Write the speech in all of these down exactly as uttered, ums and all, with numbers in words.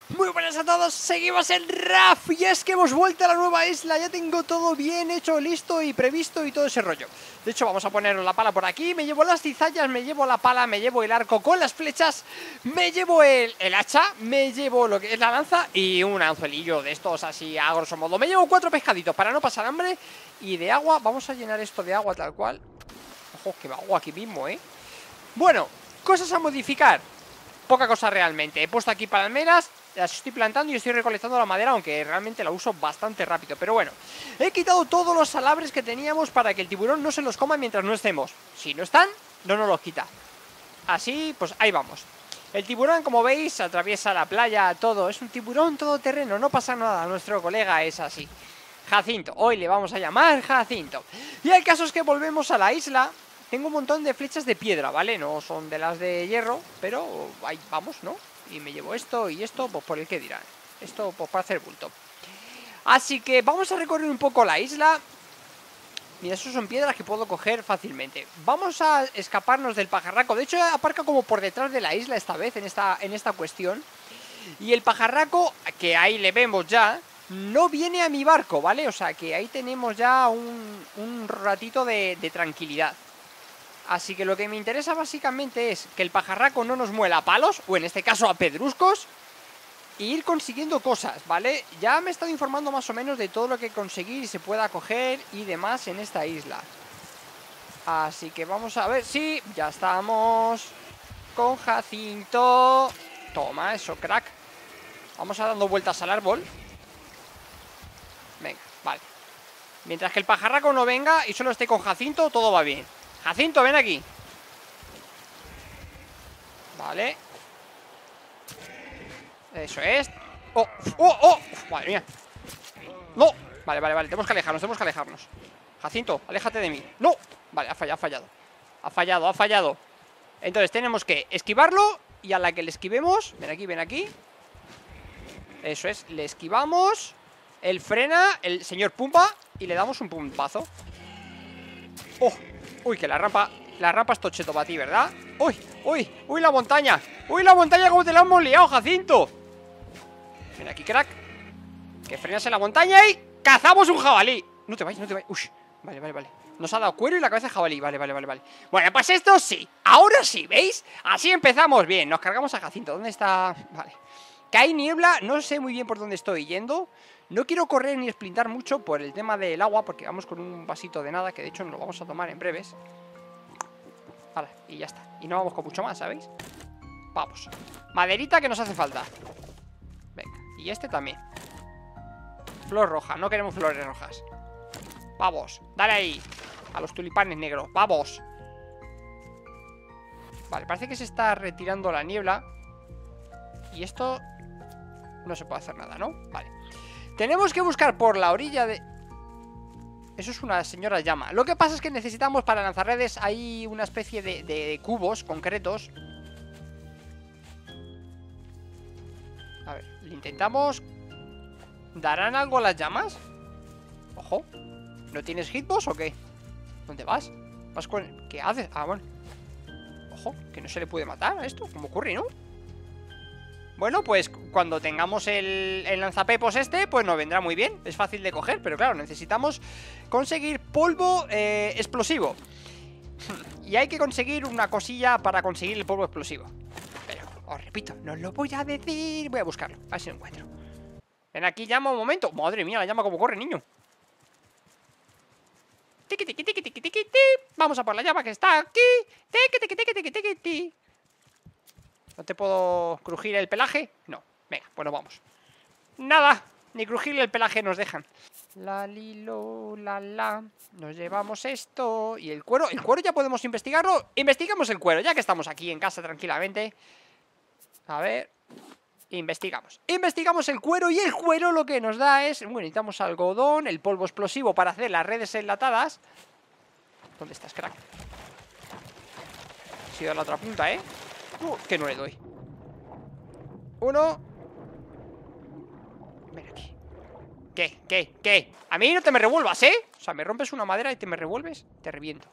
Muy buenas a todos, seguimos en R A F y es que hemos vuelto a la nueva isla. Ya tengo todo bien hecho, listo y previsto y todo ese rollo. De hecho vamos a poner la pala por aquí. Me llevo las cizallas, me llevo la pala, me llevo el arco con las flechas, me llevo el, el hacha, me llevo lo que es la lanza y un anzuelillo de estos así a grosso modo. Me llevo cuatro pescaditos para no pasar hambre. Y de agua, vamos a llenar esto de agua tal cual. Ojo, que me hago aquí mismo, eh. Bueno, cosas a modificar. Poca cosa realmente. He puesto aquí palmeras, las estoy plantando y estoy recolectando la madera, aunque realmente la uso bastante rápido. Pero bueno, he quitado todos los salabres que teníamos para que el tiburón no se los coma mientras no estemos. Si no están, no nos los quita. Así, pues ahí vamos. El tiburón, como veis, atraviesa la playa, todo. Es un tiburón todoterreno, no pasa nada. Nuestro colega es así. Jacinto, hoy le vamos a llamar Jacinto. Y el caso es que volvemos a la isla. Tengo un montón de flechas de piedra, ¿vale? No son de las de hierro, pero ahí vamos, ¿no? Y me llevo esto y esto, pues por el que dirán. Esto, pues para hacer bulto. Así que vamos a recorrer un poco la isla. Mira, esos son piedras que puedo coger fácilmente. Vamos a escaparnos del pajarraco. De hecho, aparca como por detrás de la isla esta vez, en esta, en esta cuestión. Y el pajarraco, que ahí le vemos ya, no viene a mi barco, ¿vale? O sea, que ahí tenemos ya un, un ratito de, de tranquilidad. Así que lo que me interesa básicamente es que el pajarraco no nos muela a palos, o en este caso a pedruscos, e ir consiguiendo cosas, ¿vale? Ya me he estado informando más o menos de todo lo que conseguir y se pueda coger y demás en esta isla. Así que vamos a ver, sí, ya estamos con Jacinto. Toma, eso, crack. Vamos a dando vueltas al árbol. Venga, vale. Mientras que el pajarraco no venga y solo esté con Jacinto, todo va bien. Jacinto, ven aquí. Vale. Eso es. Oh, oh, oh. Uf, madre mía. No. Vale, vale, vale. Tenemos que alejarnos, tenemos que alejarnos. Jacinto, aléjate de mí. No. Vale, ha fallado, ha fallado. Ha fallado, ha fallado. Entonces tenemos que esquivarlo. Y a la que le esquivemos. Ven aquí, ven aquí. Eso es, le esquivamos. Él frena, el señor pumpa. Y le damos un pumpazo. Oh. Uy, que la rampa, la rampa es tocheto para ti, ¿verdad? Uy, uy, uy, la montaña. Uy, la montaña, como te la hemos liado, Jacinto. Ven aquí, crack. Que frenas en la montaña y cazamos un jabalí. No te vayas, no te vayas. Uy, vale, vale, vale. Nos ha dado cuero y la cabeza de jabalí. Vale, vale, vale, vale. Bueno, pues esto sí. Ahora sí, ¿veis? Así empezamos bien. Nos cargamos a Jacinto. ¿Dónde está? Vale. Que hay niebla, no sé muy bien por dónde estoy yendo. No quiero correr ni sprintar mucho por el tema del agua, porque vamos con un vasito de nada, que de hecho nos lo vamos a tomar en breves. Vale, y ya está. Y no vamos con mucho más, ¿sabéis? Vamos. Maderita que nos hace falta. Venga, y este también. Flor roja, no queremos flores rojas. Vamos, dale ahí. A los tulipanes negros, vamos. Vale, parece que se está retirando la niebla. Y esto no se puede hacer nada, ¿no? Vale. Tenemos que buscar por la orilla de... Eso es una señora llama. Lo que pasa es que necesitamos para lanzar redes hay una especie de, de, de cubos concretos. A ver, le intentamos. ¿Darán algo las llamas? Ojo. ¿No tienes hitbox o qué? ¿Dónde vas? ¿Vas con...? ¿Qué haces? Ah, bueno. Ojo, que no se le puede matar a esto. ¿Cómo ocurre, no? Bueno, pues cuando tengamos el, el lanzapepos este, pues nos vendrá muy bien. Es fácil de coger, pero claro, necesitamos conseguir polvo eh, explosivo. Y hay que conseguir una cosilla para conseguir el polvo explosivo. Pero, os repito, no os lo voy a decir. Voy a buscarlo, a ver si lo encuentro. Ven aquí, llama un momento. Madre mía, la llama como corre, niño. Tiki, tiki, tiki, tiki, tiki, tiki. Vamos a por la llama que está aquí. Tiki, tiki, tiki, tiki, tiki, tiki. ¿No te puedo crujir el pelaje? No, venga, bueno, vamos. Nada, ni crujirle el pelaje nos dejan. La lilo, la la. Nos llevamos esto. Y el cuero, el cuero ya podemos investigarlo. Investigamos el cuero, ya que estamos aquí en casa tranquilamente. A ver. Investigamos. Investigamos el cuero y el cuero lo que nos da es... Bueno, necesitamos algodón, el polvo explosivo para hacer las redes enlatadas. ¿Dónde estás, crack? Ha sido a la otra punta, ¿eh? Uh, que no le doy. Uno. Ven aquí. ¿Qué? ¿Qué? ¿Qué? A mí no te me revuelvas, ¿eh? O sea, me rompes una madera y te me revuelves. Te reviento.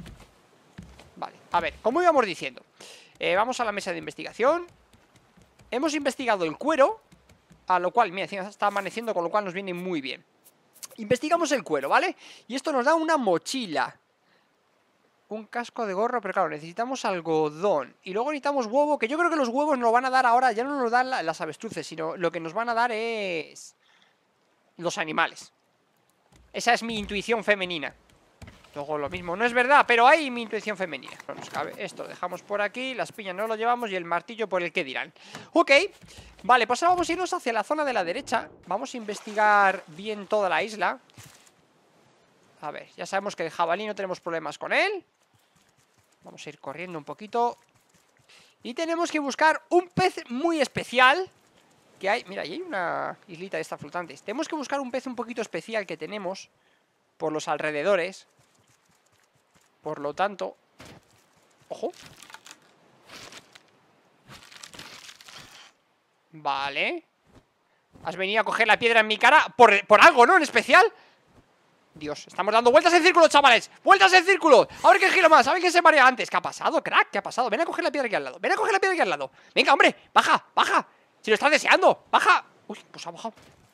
Vale, a ver, como íbamos diciendo eh, vamos a la mesa de investigación. hemos investigado el cuero, a lo cual, mira, encima está amaneciendo, con lo cual nos viene muy bien. Investigamos el cuero, ¿vale? Y esto nos da una mochila, un casco de gorro, pero claro, necesitamos algodón. Y luego necesitamos huevo, que yo creo que los huevos nos lo van a dar ahora. Ya no nos lo dan la, las avestruces, sino lo que nos van a dar es los animales. Esa es mi intuición femenina. Luego lo mismo, no es verdad, pero hay mi intuición femenina. No nos cabe. Esto lo dejamos por aquí, las piñas no lo llevamos y el martillo por el que dirán. Ok, vale, pues ahora vamos a irnos hacia la zona de la derecha. Vamos a investigar bien toda la isla. A ver, ya sabemos que el jabalí no tenemos problemas con él. Vamos a ir corriendo un poquito. Y tenemos que buscar un pez muy especial que hay, mira, ahí hay una islita de estas flotantes. Tenemos que buscar un pez un poquito especial que tenemos por los alrededores. Por lo tanto, ojo. Vale. Has venido a coger la piedra en mi cara por, por algo, ¿no? En especial. Dios, estamos dando vueltas en círculo, chavales. Vueltas en círculo. A ver qué giro más, a ver quién se marea antes. ¿Qué ha pasado, crack? ¿Qué ha pasado? Ven a coger la piedra aquí al lado. Ven a coger la piedra aquí al lado. Venga, hombre, baja, baja. Si lo estás deseando, baja. Uy, pues ha bajado.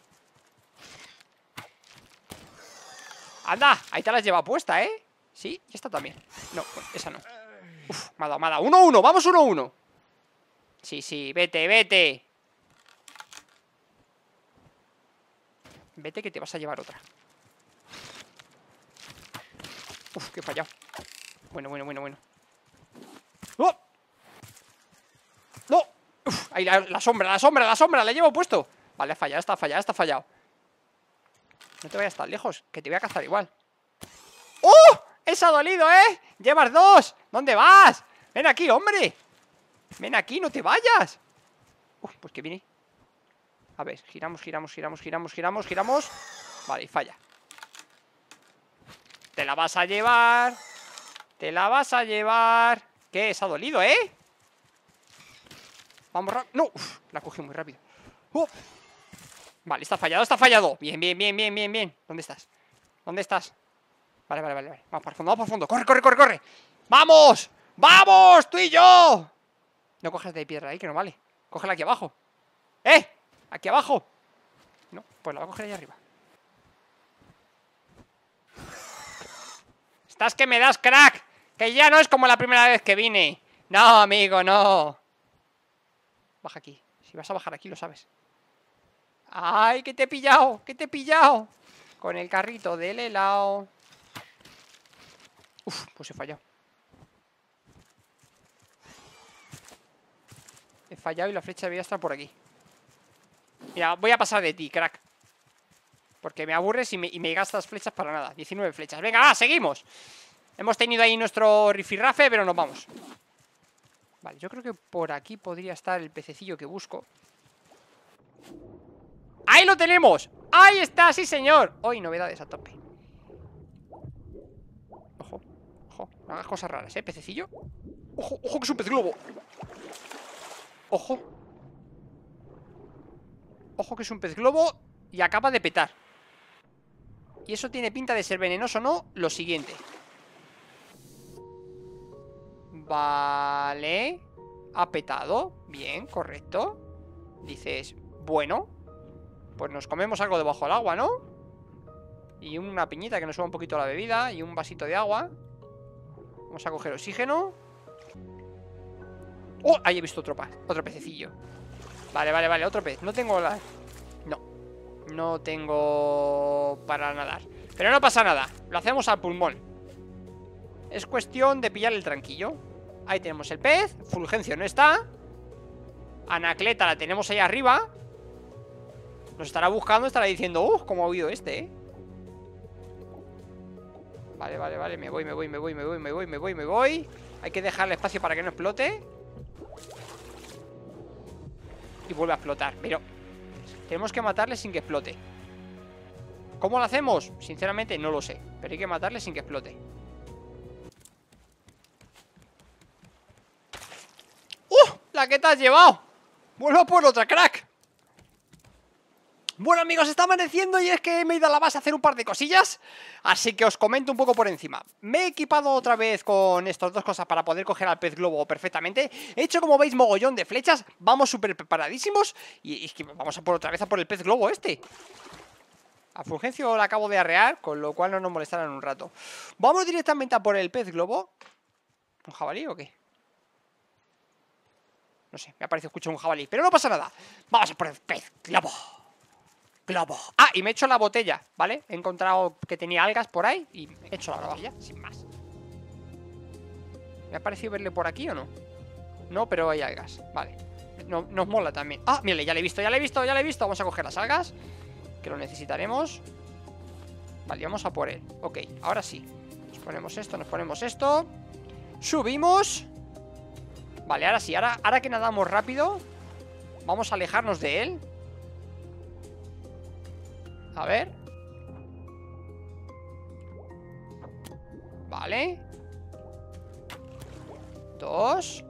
Anda, ahí te la has llevado puesta, ¿eh? Sí, y esta también. No, bueno, esa no. Uf, me ha dado, me ha dado. Uno, uno, vamos uno, uno. Sí, sí, vete, vete. Vete que te vas a llevar otra. Uf, que he fallado. Bueno, bueno, bueno, bueno. ¡Oh! ¡No! Uf, ahí la, la sombra, la sombra, la sombra, la llevo puesto. Vale, ha fallado, está fallado, está fallado. No te vayas tan lejos, que te voy a cazar igual. ¡Oh! ¡Eso ha dolido, eh! ¡Llevas dos! ¿Dónde vas? Ven aquí, hombre. Ven aquí, no te vayas. Uf, pues que viene. A ver, giramos, giramos, giramos, giramos, giramos, giramos. Vale, y falla. Te la vas a llevar. Te la vas a llevar. ¿Qué? ¿Es ha dolido, eh? Vamos rápido. No, uf, la cogí muy rápido. uh. Vale, está fallado, está fallado. Bien, bien, bien, bien, bien, bien. ¿Dónde estás? ¿Dónde estás? Vale, vale, vale, vale. Vamos para el fondo, vamos para el fondo. Corre, corre, corre, corre. ¡Vamos! ¡Vamos! ¡Tú y yo! No coges de piedra ahí, que no vale. Cógela aquí abajo. ¡Eh! Aquí abajo. No, pues la voy a coger ahí arriba. Estás que me das, crack. Que ya no es como la primera vez que vine. No, amigo, no. Baja aquí. Si vas a bajar aquí, lo sabes. ¡Ay, que te he pillado! ¡Que te he pillado! Con el carrito del helado. Uf, pues he fallado. He fallado y la flecha debería estar por aquí. Mira, voy a pasar de ti, crack. Porque me aburres y me, y me gastas flechas para nada. diecinueve flechas. Venga, va, seguimos. Hemos tenido ahí nuestro rifirrafe, pero nos vamos. Vale, yo creo que por aquí podría estar el pececillo que busco. ¡Ahí lo tenemos! ¡Ahí está, sí señor! Hoy novedades a tope. Ojo, ojo, no hagas cosas raras, ¿eh, pececillo? Ojo, ojo que es un pez globo. Ojo. Ojo que es un pez globo y acaba de petar. Y eso tiene pinta de ser venenoso, ¿no? Lo siguiente. Vale. Ha petado. Bien, correcto. Dices, bueno, pues nos comemos algo debajo del agua, ¿no? Y una piñita que nos suba un poquito la bebida. Y un vasito de agua. Vamos a coger oxígeno. ¡Oh! Ahí he visto otro, pa otro pececillo. Vale, vale, vale, otro pez. No tengo la... No. No tengo para nadar. Pero no pasa nada. Lo hacemos al pulmón. Es cuestión de pillar el tranquillo. Ahí tenemos el pez. Fulgencio no está. Anacleta la tenemos ahí arriba. Nos estará buscando, estará diciendo, ¡uh! ¿Cómo ha oído este, eh? Vale, vale, vale. Me voy, me voy, me voy, me voy, me voy, me voy, me voy. Hay que dejarle espacio para que no explote. Y vuelve a explotar. Pero tenemos que matarle sin que explote. ¿Cómo lo hacemos? Sinceramente no lo sé. Pero hay que matarle sin que explote. ¡Uh! La que te has llevado. Vuelvo por otra, crack. Bueno amigos, está amaneciendo y es que me he ido a la base a hacer un par de cosillas, así que os comento un poco por encima. Me he equipado otra vez con estas dos cosas para poder coger al pez globo perfectamente. He hecho, como veis, mogollón de flechas, vamos súper preparadísimos y es que vamos a por otra vez a por el pez globo este. A Fulgencio lo acabo de arrear, con lo cual no nos molestarán un rato. Vamos directamente a por el pez globo. ¿Un jabalí o qué? No sé, me ha parecido escuchar un jabalí, pero no pasa nada. Vamos a por el pez globo. Globo. Ah, y me he hecho la botella, ¿vale? He encontrado que tenía algas por ahí y me he hecho la botella, sin más. ¿Me ha parecido verle por aquí o no? No, pero hay algas, vale. No, nos mola también. Ah, mírale, ya le he visto, ya le he visto, ya le he visto. Vamos a coger las algas, que lo necesitaremos. Vale, vamos a por él. Ok, ahora sí. Nos ponemos esto, nos ponemos esto. Subimos. Vale, ahora sí, ahora, ahora que nadamos rápido, vamos a alejarnos de él. A ver. Vale. Dos.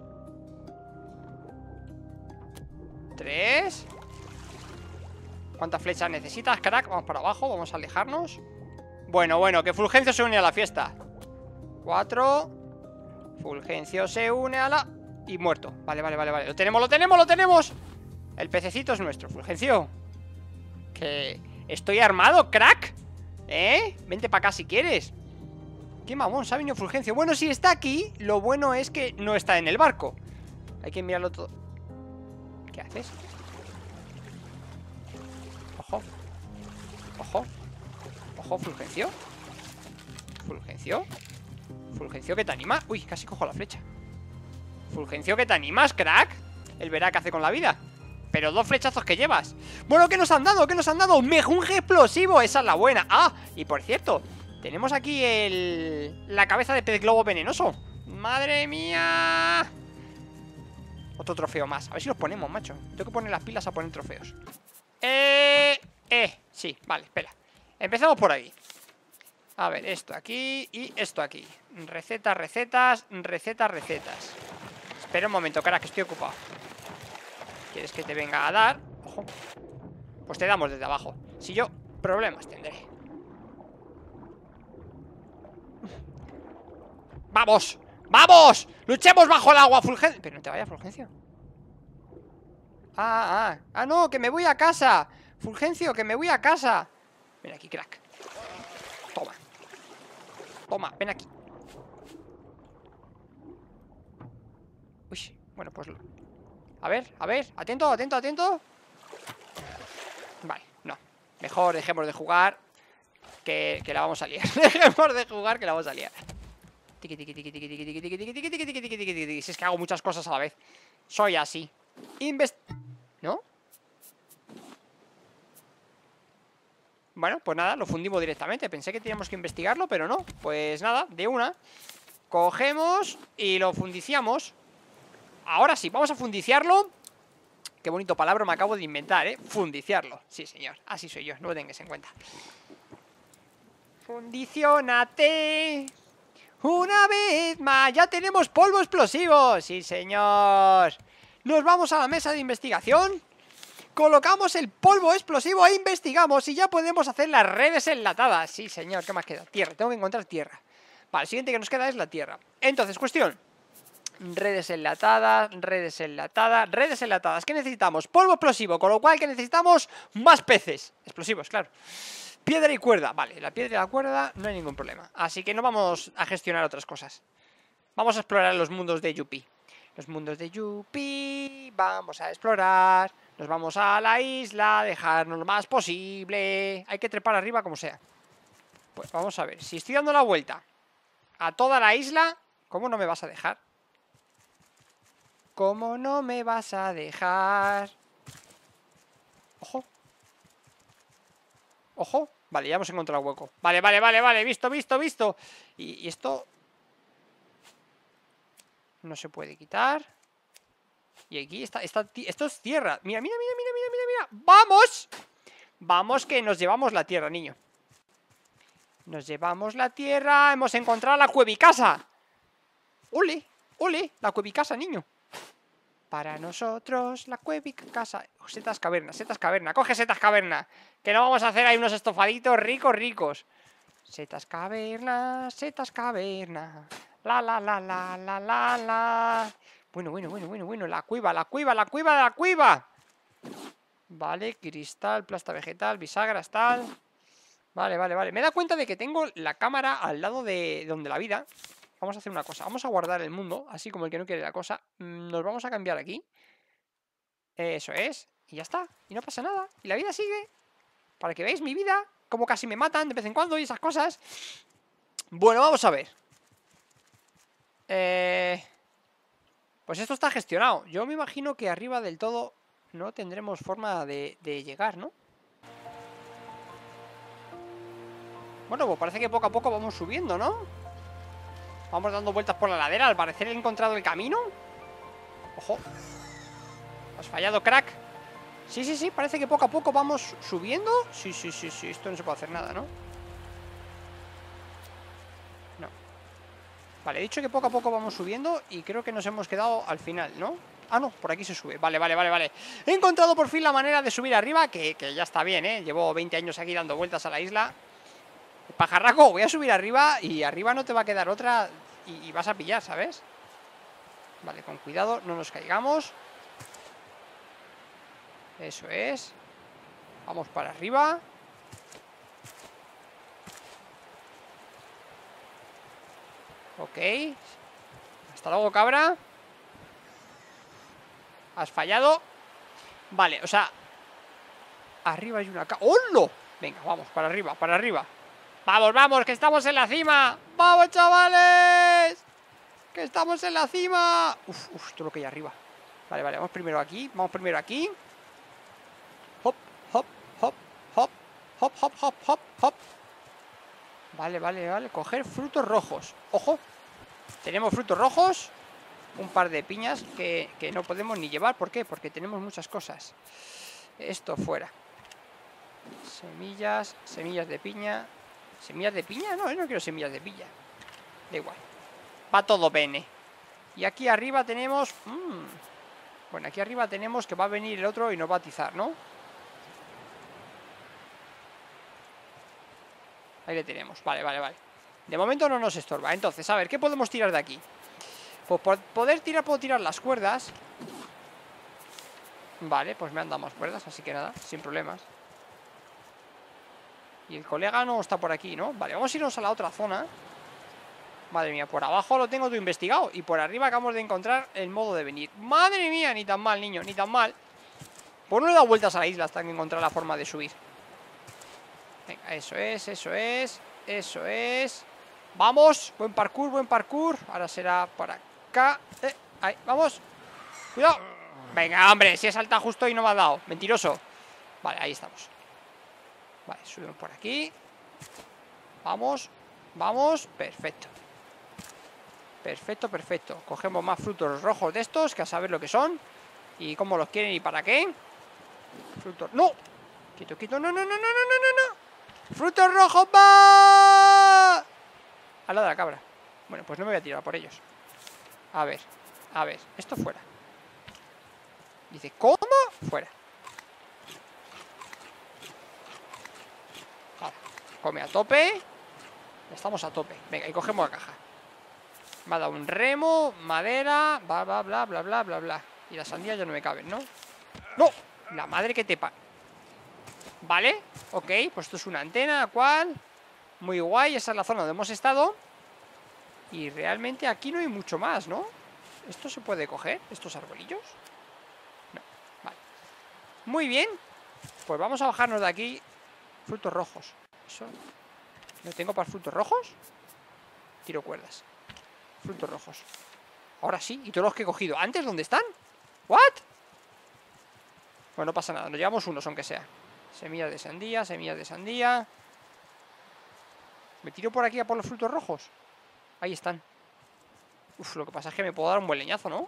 Tres. ¿Cuántas flechas necesitas, crack? Vamos para abajo, vamos a alejarnos. Bueno, bueno, que Fulgencio se une a la fiesta. Cuatro. Fulgencio se une a la... Y muerto, vale, vale, vale, vale. Lo tenemos, lo tenemos, lo tenemos. El pececito es nuestro, Fulgencio. Que... Estoy armado, crack. ¿Eh? Vente para acá si quieres. Qué mamón, se ha venido Fulgencio. Bueno, si está aquí, lo bueno es que no está en el barco. Hay que mirarlo todo. ¿Qué haces? Ojo. Ojo. Ojo, Fulgencio. Fulgencio. Fulgencio, que te anima. Uy, casi cojo la flecha. Fulgencio, que te animas, crack. Él verá qué hace con la vida. Pero dos flechazos que llevas. Bueno, ¿qué nos han dado? ¿Qué nos han dado? Mejunje explosivo, esa es la buena. Ah, y por cierto, tenemos aquí el... la cabeza de pez globo venenoso. ¡Madre mía! Otro trofeo más. A ver si los ponemos, macho. Tengo que poner las pilas a poner trofeos. Eh... Eh, sí, vale, espera. Empezamos por ahí. A ver, esto aquí y esto aquí. Recetas, recetas, recetas, recetas. Espera un momento, cara, que estoy ocupado. ¿Quieres que te venga a dar? Ojo. Pues te damos desde abajo. Si yo, problemas tendré. ¡Vamos! ¡Vamos! ¡Luchemos bajo el agua, Fulgencio! Pero no te vayas, Fulgencio. Ah, ah, ah, no, que me voy a casa. Fulgencio, que me voy a casa. Ven aquí, crack. Toma. Toma, ven aquí. Uy, bueno, pues... A ver, a ver, atento, atento, atento. Vale, no. Mejor dejemos de jugar Que, que la vamos a liar. Dejemos de jugar que la vamos a liar. Tiki, tiki, tiki, tiki, tiki, tiki, tiki, tiki, tiki, tiki, tiki, tiki, tiki. Si es que hago muchas cosas a la vez. Soy así. Invest... ¿No? Bueno, pues nada, lo fundimos directamente. Pensé que teníamos que investigarlo, pero no. Pues nada, de una. Cogemos y lo fundiciamos. Ahora sí, vamos a fundiciarlo. Qué bonito palabra me acabo de inventar, ¿eh? Fundiciarlo, sí señor, así soy yo, no lo tengáis en cuenta. Fundicionate una vez más, ya tenemos polvo explosivo, sí señor. Nos vamos a la mesa de investigación, colocamos el polvo explosivo e investigamos y ya podemos hacer las redes enlatadas. Sí señor, ¿qué más queda? Tierra, tengo que encontrar tierra. Vale, el siguiente que nos queda es la tierra. Entonces, cuestión: redes enlatadas, redes enlatadas, redes enlatadas. ¿Qué necesitamos? Polvo explosivo, con lo cual que necesitamos más peces explosivos, claro. Piedra y cuerda, vale, la piedra y la cuerda no hay ningún problema. Así que no vamos a gestionar otras cosas. Vamos a explorar los mundos de Yuppie. Los mundos de Yuppie, vamos a explorar. Nos vamos a la isla, dejarnos lo más posible. Hay que trepar arriba como sea. Pues vamos a ver, si estoy dando la vuelta a toda la isla, ¿cómo no me vas a dejar? ¿Cómo no me vas a dejar? Ojo. Ojo. Vale, ya hemos encontrado el hueco. Vale, vale, vale, vale. Visto, visto, visto. Y, y esto... no se puede quitar. Y aquí está, está... Esto es tierra. Mira, mira, mira, mira, mira, mira, mira. ¡Vamos! Vamos que nos llevamos la tierra, niño. Nos llevamos la tierra. Hemos encontrado la cuevicasa. ¡Ole! ¡Ole! La cuevicasa, niño. para nosotros la cuevica casa. Oh, setas caverna, setas caverna. Coge setas caverna. Que no vamos a hacer ahí unos estofaditos ricos, ricos. Setas caverna, setas caverna. La, la, la, la, la, la, la. Bueno, bueno, bueno, bueno, bueno. La cuiva, la cuiva, la cuiva de la cuiva. Vale, cristal, plasta vegetal, bisagras, tal. Vale, vale, vale. Me he dado cuenta de que tengo la cámara al lado de donde la vida. Vamos a hacer una cosa. Vamos a guardar el mundo, así como el que no quiere la cosa. Nos vamos a cambiar aquí. Eso es. Y ya está. Y no pasa nada. Y la vida sigue. Para que veáis mi vida. Como casi me matan de vez en cuando y esas cosas. Bueno, vamos a ver. Eh... Pues esto está gestionado. Yo me imagino que arriba del todo no tendremos forma de, de llegar, ¿no? Bueno, pues parece que poco a poco vamos subiendo, ¿no? Vamos dando vueltas por la ladera. Al parecer he encontrado el camino. Ojo. Has fallado, crack. Sí, sí, sí, parece que poco a poco vamos subiendo. Sí, sí, sí, sí, esto no se puede hacer nada, ¿no? No. Vale, he dicho que poco a poco vamos subiendo. Y creo que nos hemos quedado al final, ¿no? Ah, no, por aquí se sube. Vale, vale, vale, vale. He encontrado por fin la manera de subir arriba. Que, que ya está bien, ¿eh? Llevo veinte años aquí dando vueltas a la isla. Pajarraco, voy a subir arriba. Y arriba no te va a quedar otra. Y, y vas a pillar, ¿sabes? Vale, con cuidado, no nos caigamos. Eso es. Vamos para arriba. Ok. Hasta luego, cabra. Has fallado. Vale, o sea, arriba hay una... ¡Holo! Venga, vamos, para arriba, para arriba. ¡Vamos, vamos, que estamos en la cima! ¡Vamos, chavales! ¡Que estamos en la cima! Uf, uf, todo lo que hay arriba. Vale, vale, vamos primero aquí. Vamos primero aquí. Hop, hop, hop, hop, hop, hop, hop, hop, hop. Vale, vale, vale. Coger frutos rojos. Ojo. Tenemos frutos rojos. Un par de piñas que, que no podemos ni llevar. ¿Por qué? Porque tenemos muchas cosas. Esto fuera. Semillas, semillas de piña. ¿Semillas de piña? No, yo no quiero semillas de piña. Da igual. Va todo bene. Y aquí arriba tenemos... Mmm, bueno, aquí arriba tenemos que va a venir el otro y nos va a atizar, ¿no? Ahí le tenemos, vale, vale, vale. De momento no nos estorba. Entonces, a ver, ¿qué podemos tirar de aquí? Pues por poder tirar, puedo tirar las cuerdas. Vale, pues me han dado más cuerdas, así que nada, sin problemas. Y el colega no está por aquí, ¿no? Vale, vamos a irnos a la otra zona. Madre mía, por abajo lo tengo todo investigado. Y por arriba acabamos de encontrar el modo de venir. Madre mía, ni tan mal, niño, ni tan mal. Pues no he dado vueltas a la isla hasta que encontrar la forma de subir. Venga, eso es, eso es. Eso es. Vamos, buen parkour, buen parkour. Ahora será por acá. eh, Ahí, vamos. Cuidado. Venga, hombre, si he saltado justo y no me ha dado. Mentiroso. Vale, ahí estamos. Vale, subimos por aquí. Vamos, vamos, perfecto. Perfecto, perfecto. Cogemos más frutos rojos de estos, que a saber lo que son y cómo los quieren y para qué. Frutos... ¡No! Quito, quito, no, no, no, no, no, no, no. ¡Frutos rojos, va! Al lado de la cabra. Bueno, pues no me voy a tirar por ellos. A ver, a ver, esto fuera. Dice, ¿cómo? Fuera. Vale, come a tope. Estamos a tope. Venga, y cogemos la caja. Me ha dado un remo, madera, bla, bla, bla, bla, bla, bla, bla. Y las sandías ya no me caben, ¿no? ¡No! La madre que te pa... Vale, ok, pues esto es una antena, ¿cuál? Muy guay, esa es la zona donde hemos estado. Y realmente aquí no hay mucho más, ¿no? ¿Esto se puede coger? ¿Estos arbolillos? No, vale. Muy bien. Pues vamos a bajarnos de aquí. Frutos rojos. ¿Eso? ¿No tengo para frutos rojos? Tiro cuerdas. Frutos rojos. Ahora sí, y todos los que he cogido antes, ¿dónde están? ¿What? Bueno, no pasa nada, nos llevamos unos aunque sea. Semillas de sandía, semillas de sandía. ¿Me tiro por aquí a por los frutos rojos? Ahí están. Uf, lo que pasa es que me puedo dar un buen leñazo, ¿no?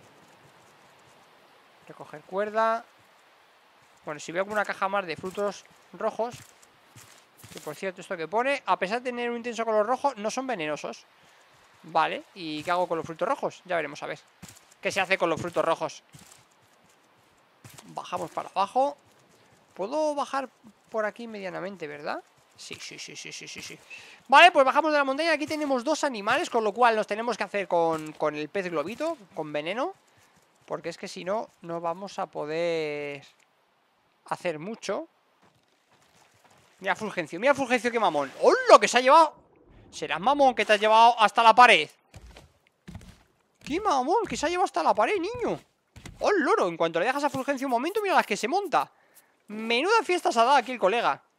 Recoger cuerda. Bueno, si veo alguna caja más de frutos rojos, que por cierto, esto que pone, a pesar de tener un intenso color rojo, no son venenosos. Vale, ¿y qué hago con los frutos rojos? Ya veremos, a ver. ¿Qué se hace con los frutos rojos? Bajamos para abajo. Puedo bajar por aquí medianamente, ¿verdad? Sí, sí, sí, sí, sí, sí, sí. Vale, pues bajamos de la montaña. Aquí tenemos dos animales, con lo cual nos tenemos que hacer con, con el pez globito, con veneno, porque es que si no, no vamos a poder hacer mucho. Mira Fulgencio, mira Fulgencio, qué mamón. ¡Hola! Que se ha llevado. Serás mamón que te has llevado hasta la pared. ¡Qué mamón! Que se ha llevado hasta la pared, niño. ¡Oh, loro! En cuanto le dejas a Fulgencio un momento, mira las que se monta. Menuda fiesta se ha dado aquí el colega.